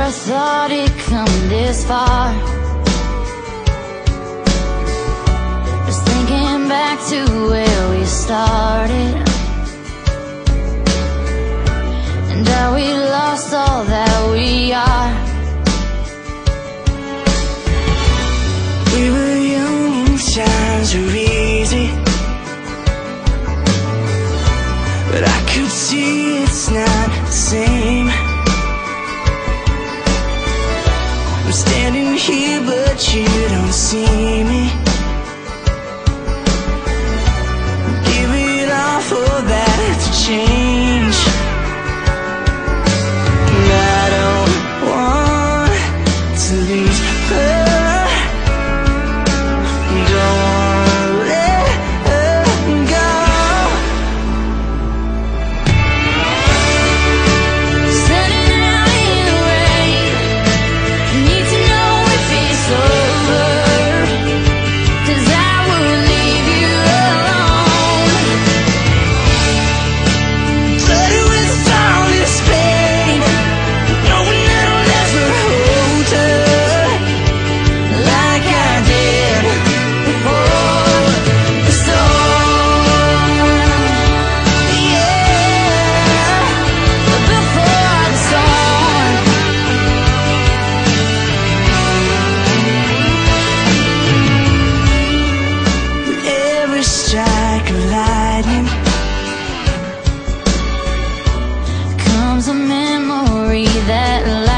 Never thought it'd come this far. Just thinking back to where we started, and how we lost all that we are. We were young and times were easy, but I could see it's not the same. I'm standing here but you don't see me. Give it all for that to change. And I don't want to lose her. Don't wanna let her go. Standing out in the rain, need to know if it's over, 'cause I would leave you alone. Flooded with all this pain, knowing that I'll never hold her like I did before the storm. Yeah, Before the storm, with every strike of lightning comes a memory that